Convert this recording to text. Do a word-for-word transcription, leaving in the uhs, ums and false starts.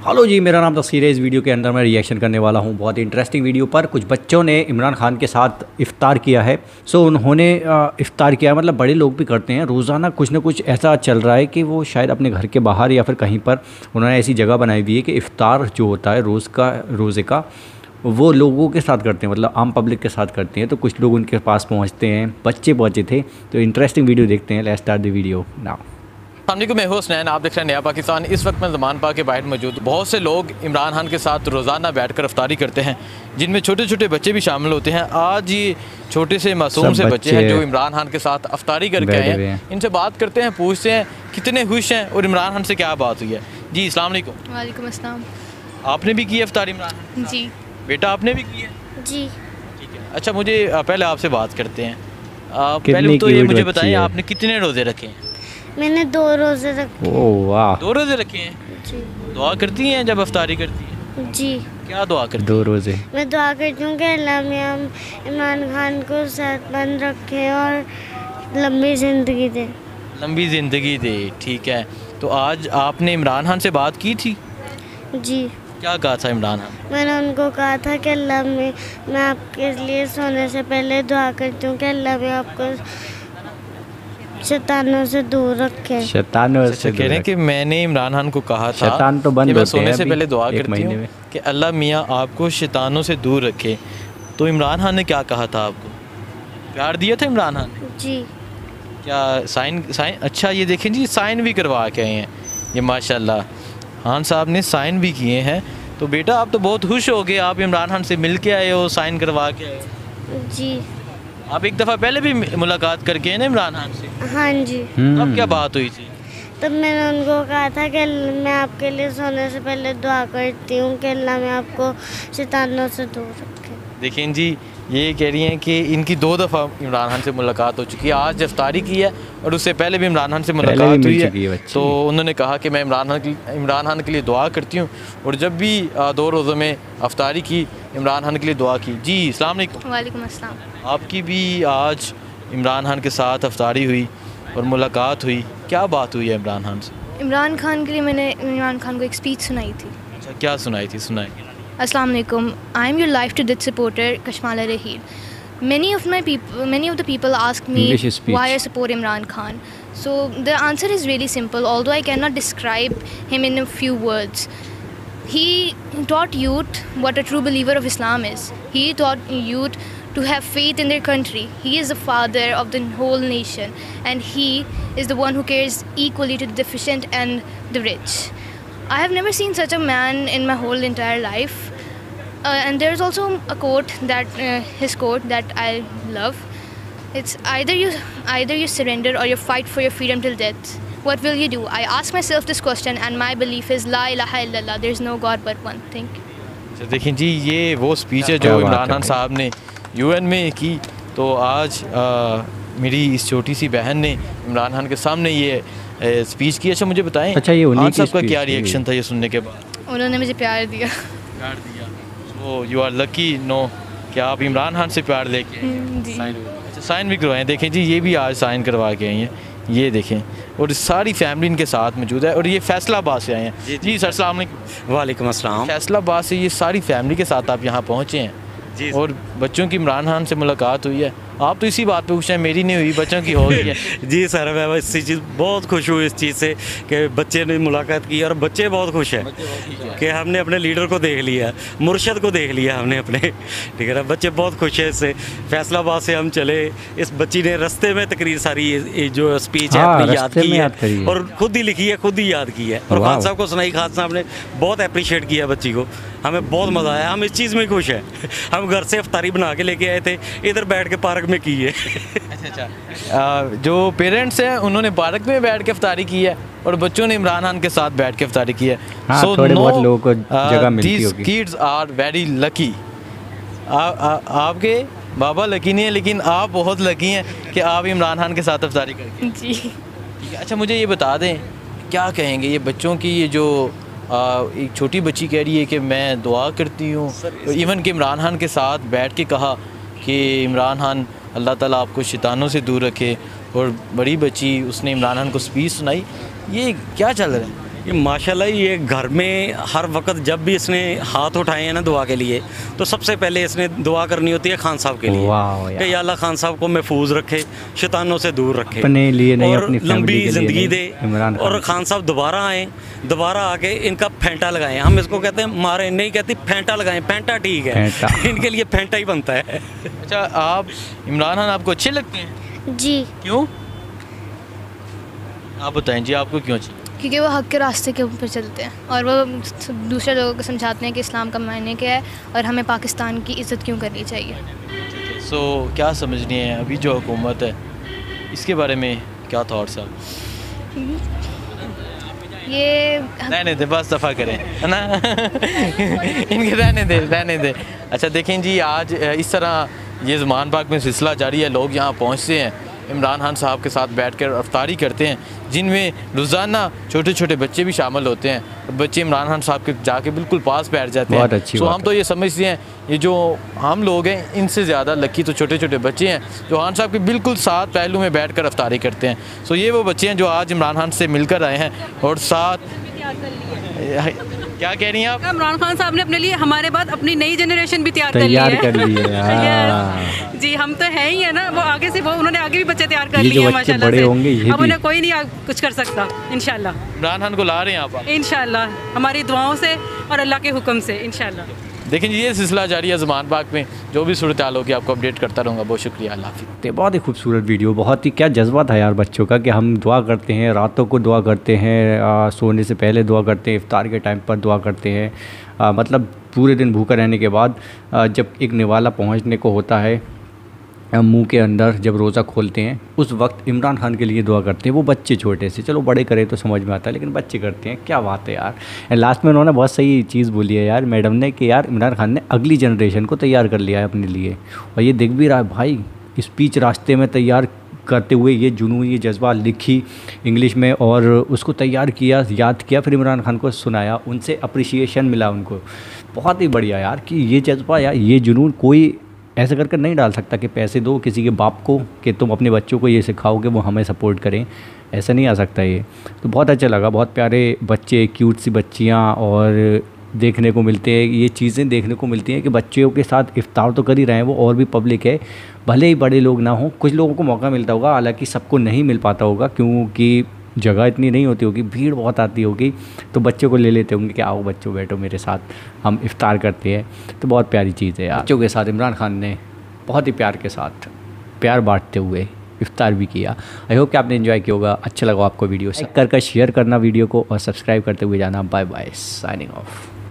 Hello जी, मेरा नाम तस्कीर है। इस वीडियो के अंदर मैं रिएक्शन करने वाला हूँ बहुत ही इंटरेस्टिंग वीडियो पर। कुछ बच्चों ने इमरान खान के साथ इफ़्तार किया है। सो उन्होंने इफ़्तार किया, मतलब बड़े लोग भी करते हैं रोज़ाना। कुछ ना कुछ ऐसा चल रहा है कि वो शायद अपने घर के बाहर या फिर कहीं पर उन्होंने ऐसी जगह बनाई हुई है कि इफ़्तार जो होता है रोज़ का रोज़े का, वो लोगों के साथ करते हैं, मतलब आम पब्लिक के साथ करते हैं। तो कुछ लोग उनके पास पहुँचते हैं, बच्चे पहुँचे थे। तो इंटरेस्टिंग वीडियो देखते हैं। Let's start the video now. सामने को मैं हूँ हुसनैन, आप देख रहे हैं नया पाकिस्तान। इस वक्त मैं ज़मान पाक के बाहर मौजूद। बहुत से लोग इमरान खान के साथ रोज़ाना बैठकर अफ्तारी करते हैं, जिनमें छोटे छोटे बच्चे भी शामिल होते हैं। आज ये छोटे से मासूम से बच्चे हैं जो इमरान खान के साथ अफ्तारी करके आए हैं। इनसे बात करते हैं, पूछते हैं कितने खुश हैं और इमरान खान से क्या बात हुई है। जी अस्सलाम वालेकुम। वालेकुम अस्सलाम। आपने भी की है अफ्तारी इमरान खान? जी। बेटा आपने भी की है? जी। ठीक है। अच्छा, मुझे पहले आपसे बात करते हैं। पहले तो ये मुझे बताइए, आपने कितने रोज़े रखे हैं? मैंने दो रोज़े रखे। ओह वाह, दो रोज़े रखे हैं? जी। दुआ करती हैं जब अफ्तारी करती हैं? जी। क्या दुआ करती? दो रोज़े मैं दुआ करती हूँ कि अल्लाह मियां इमरान खान को सेहतमंद रखे और लंबी ज़िंदगी दे। लंबी ज़िंदगी दे, ठीक है। तो आज आपने इमरान खान से बात की थी? जी। क्या कहा था इमरान खान? मैंने उनको कहा था कि अल्लाह में मैं आपके लिए सोने से पहले दुआ करती हूँ कि अल्लाह में आपको शैतानों से दूर रखे। शैतानों से कह रहे हैं कि मैंने इमरान खान को कहा था शैतान तो बंद कि मैं होते सोने हैं से अभी पहले दुआ एक करती महीने हूँ में कि अल्लाह मियाँ आपको शैतानों से दूर रखे। तो इमरान खान ने क्या कहा था आपको? प्यार दिया था इमरान खान ने? जी। क्या साइन साइन अच्छा ये देखें जी, साइन भी करवा के आए हैं ये माशाल्लाह। खान साहब ने साइन भी किए हैं। तो बेटा आप तो बहुत खुश हो गए, आप इमरान खान से मिल के आए हो, साइन करवा के आए हो। जी। आप एक दफ़ा पहले भी मुलाकात करके हैं ना इमरान खान से? हाँ जी। तब क्या बात हुई थी? तब मैंने उनको कहा था कि मैं आपके लिए सोने से पहले दुआ करती हूँ कि अल्लाह में आपको शैतानों से दूर रखे। देखें जी, ये कह रही हैं कि इनकी दो दफ़ा इमरान खान से मुलाकात हो चुकी है। आज इफ्तारी की है और उससे पहले भी इमरान खान से मुलाकात हुई है, है तो उन्होंने कहा कि मैं इमरान खान की इमरान खान के लिए दुआ करती हूँ। और जब भी दो रोज़ों में अफ्तारी की, इमरान खान के लिए दुआ की। जी अस्सलाम वालेकुम। वालेकुम अस्सलाम। आपकी भी आज इमरान खान के साथ अफ्तारी हुई और मुलाकात हुई, क्या बात हुई है इमरान खान से? इमरान खान के लिए मैंने इमरान खान को एक स्पीच सुनाई थी। अच्छा, क्या सुनाई थी? सुनाई। Assalamu alaikum. I am your life to death supporter Kashmala Raheel. Many of my people, many of the people ask me why I support Imran Khan. So the answer is really simple. Although I cannot describe him in a few words, he taught youth what a true believer of Islam is. He taught youth to have faith in their country. He is the father of the whole nation, and he is the one who cares equally to the deficient and the rich. I have never seen such a man in my whole entire life. Uh, and there's also a quote that uh, his quote that I love. It's either you either you surrender or you fight for your freedom till death. What will you do? I ask myself this question, and my belief is La ilaha illallah. There's no God but one. Thank you. देखिए जी, ये वो speech है जो इमरान खान साहब ने UN में की। तो आज आ, मेरी इस छोटी सी बहन ने इमरान खान के सामने ये स्पीच की। अच्छा मुझे बताएं, अच्छा ये खान साहब का क्या रिएक्शन था ये सुनने के बाद? उन्होंने मुझे प्यार दिया। प्यार दिया। वो यू आर लकी नो कि आप इमरान खान से प्यार लेके साइन अच्छा साइन भी करवाएं। देखें जी, ये भी आज साइन करवा के आई हैं, ये देखें। और सारी फैमिली इनके साथ मौजूद है। और ये फैसलाबाद से आए हैं। जी, जी सर अस्सलाम वालेकुम। वालेकुम अस्सलाम। फैसलाबाद से ये सारी फैमिली के साथ आप यहाँ पहुँचे हैं जी, और बच्चों की इमरान खान से मुलाकात हुई है। आप तो इसी बात पे खुश हैं, मेरी नहीं हुई, बच्चों की हो गई है। जी सर, मैं इसी चीज़ बहुत खुश हूँ इस चीज़ से कि बच्चे ने मुलाकात की और बच्चे बहुत खुश हैं कि हमने अपने लीडर को देख लिया, मुर्शद को देख लिया हमने अपने, ठीक है ना। बच्चे बहुत खुश हैं इससे। फैसलाबाद से हम चले, इस बच्ची ने रास्ते में तकरीर सारी ये जो स्पीच है अपनी याद की है और खुद ही लिखी है, खुद ही याद की है और खान साहब को सुनाई। खान साहब ने बहुत अप्रिशिएट किया बच्ची को, हमें बहुत मज़ा आया। हम इस चीज़ में खुश हैं। हम घर से अफ्तारी बना के लेके आए थे, इधर बैठ के पार्क में की है। अच्छा अच्छा, जो पेरेंट्स हैं उन्होंने पार्क में बैठ के अफ्तारी की है और बच्चों ने इमरान खान के साथ बैठ के अफ्तारी की है। सो थोड़े बहुत लोगों को जगह मिलती होगी। Kids are very lucky. आपके बाबा लकी नहीं है, लेकिन आप बहुत लकी हैं कि आप इमरान खान के साथ अफ्तारी करके। जी ठीक है। अच्छा मुझे ये बता दें, क्या कहेंगे ये बच्चों की, ये जो आ, एक छोटी बच्ची कह रही है कि मैं दुआ करती हूँ, इवन कि इमरान खान के साथ बैठ के कहा कि इमरान खान अल्लाह ताला आपको शैतानों से दूर रखे, और बड़ी बच्ची उसने इमरान खान को स्पीच सुनाई। ये क्या चल रहा है? ये माशाल्लाह ये घर में हर वक्त जब भी इसने हाथ उठाए हैं ना दुआ के लिए, तो सबसे पहले इसने दुआ करनी होती है खान साहब के लिए कि या अल्लाह खान साहब को महफूज रखे, शैतानों से दूर रखे, अपने लिए नहीं और अपनी लंबी ज़िंदगी दे, इमरान और खान साहब दोबारा आएँ, दोबारा आके इनका फेंटा लगाएं। हम इसको कहते हैं मारे नहीं कहती, फेंटा लगाएं, फेंटा ठीक है, इनके लिए फेंटा ही बनता है। अच्छा, आप इमरान खान आपको अच्छे लगते हैं? जी। क्यों? आप बताएं जी, आपको क्यों अच्छे? क्योंकि वो हक़ के रास्ते के ऊपर चलते हैं और वो दूसरे लोगों को समझाते हैं कि इस्लाम का मायने क्या है और हमें पाकिस्तान की इज़्ज़त क्यों करनी चाहिए। सो so, क्या समझनी है अभी जो हुकूमत है, इसके बारे में क्या थॉट्स हैं? ये रहने दे, बस दफ़ा करें, है ना। इनके रहने दे रहने दे अच्छा देखें जी, आज इस तरह ये ज़मान पाक में सिलसिला जारी है। लोग यहाँ पहुँचते हैं, इमरान खान साहब के साथ बैठकर अफ्तारी करते हैं, जिनमें रोज़ाना छोटे छोटे बच्चे भी शामिल होते हैं। बच्चे इमरान खान साहब के जाके बिल्कुल पास बैठ जाते हैं। तो हम तो ये समझते हैं ये जो हम लोग हैं इनसे ज़्यादा लकी तो छोटे छोटे बच्चे हैं जो खान साहब के बिल्कुल साथ पहलू में बैठ कर अफ्तारी करते हैं। सो ये वो बच्चे हैं जो आज इमरान खान से मिलकर आए हैं और साथ क्या कह रही हैं आप? इमरान खान साहब ने अपने लिए हमारे बाद अपनी नई जनरेशन भी तैयार कर ली है, कर ली है। जी, हम तो है ही है ना, वो आगे से वो उन्होंने आगे भी बच्चे तैयार कर लिए हैं माशाल्लाह से। अब उन्हें कोई नहीं कुछ कर सकता इंशाल्लाह। इमरान खान को ला रहे हैं आप इंशाल्लाह, हमारी दुआओं से और अल्लाह के हुक्म से इंशाल्लाह। देखिए ये सिलसिला जारी है ज़मान पाक में, जो भी सूरत हाल होगी आपको अपडेट करता रहूँगा। बहुत शुक्रिया, अल्लाह हाफ़िज़। बहुत ही खूबसूरत वीडियो, बहुत ही क्या जज्बा था यार बच्चों का कि हम दुआ करते हैं, रातों को दुआ करते हैं, आ, सोने से पहले दुआ करते हैं, इफ्तार के टाइम पर दुआ करते हैं, आ, मतलब पूरे दिन भूखा रहने के बाद आ, जब एक निवाला पहुंचने को होता है मुंह के अंदर, जब रोज़ा खोलते हैं उस वक्त इमरान खान के लिए दुआ करते हैं। वो बच्चे छोटे से, चलो बड़े करें तो समझ में आता है, लेकिन बच्चे करते हैं, क्या बात है यार। लास्ट में उन्होंने बहुत सही चीज़ बोली है यार मैडम ने कि यार इमरान खान ने अगली जनरेशन को तैयार कर लिया है अपने लिए, और ये दिख भी रहा है भाई। स्पीच रास्ते में तैयार करते हुए ये जुनून, ये जज्बा लिखी इंग्लिश में और उसको तैयार किया, याद किया, फिर इमरान खान को सुनाया, उनसे अप्रिसिएशन मिला उनको। बहुत ही बढ़िया यार कि ये जज्बा यार, ये जुनून कोई ऐसे करके नहीं डाल सकता कि पैसे दो किसी के बाप को कि तुम अपने बच्चों को ये सिखाओ कि वो हमें सपोर्ट करें, ऐसा नहीं आ सकता ये। तो बहुत अच्छा लगा, बहुत प्यारे बच्चे, क्यूट सी बच्चियाँ और देखने को मिलते हैं, ये चीज़ें देखने को मिलती हैं कि बच्चों के साथ इफ्तार तो कर ही रहे हैं वो, और भी पब्लिक है, भले ही बड़े लोग ना हों, कुछ लोगों को मौका मिलता होगा, हालांकि सबको नहीं मिल पाता होगा क्योंकि जगह इतनी नहीं होती होगी, भीड़ बहुत आती होगी, तो बच्चों को ले लेते होंगे कि आओ बच्चों बैठो मेरे साथ, हम इफ्तार करते हैं। तो बहुत प्यारी चीज़ है यार, बच्चों के साथ इमरान खान ने बहुत ही प्यार के साथ, प्यार बांटते हुए इफ्तार भी किया। आई होप कि आपने एंजॉय किया होगा, अच्छा लगा आपको वीडियो, लाइक कर कर शेयर करना वीडियो को और सब्सक्राइब करते हुए जाना। Bye bye, signing of.